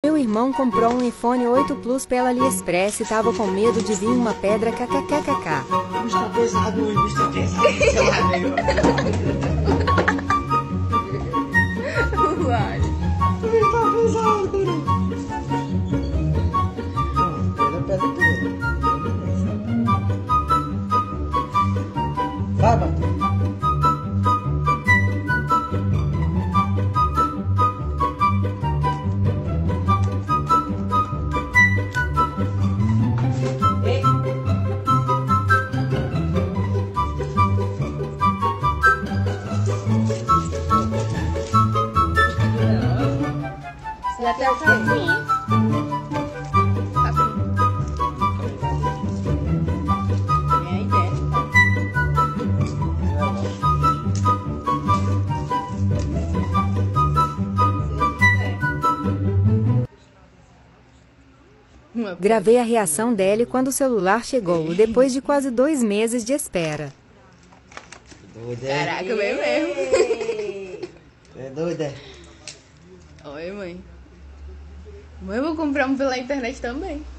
Meu irmão comprou um iPhone 8 Plus pela AliExpress e tava com medo de vir uma pedra kkkk. O bicho tá pesado hoje, o bicho tá pesado. Vai. O bicho tá pesado, Curu. Pedra tudo. Vai, Bato. Já tem o capim. É a ideia. Gravei a reação dele quando o celular chegou, depois de quase 2 meses de espera. Caraca, bem mesmo. É doida? Oi, mãe. Mãe, eu vou comprar um pela internet também.